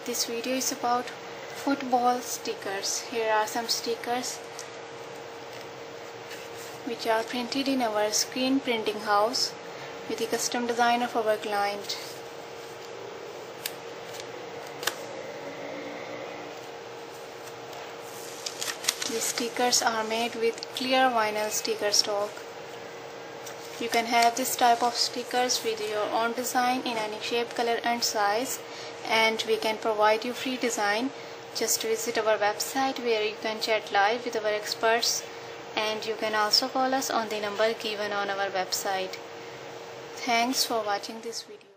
This video is about football stickers. Here are some stickers which are printed in our screen printing house with the custom design of our client. These stickers are made with clear vinyl sticker stock. You can have this type of stickers with your own design in any shape, color and size, and we can provide you free design. Just visit our website where you can chat live with our experts, and you can also call us on the number given on our website. Thanks for watching this video.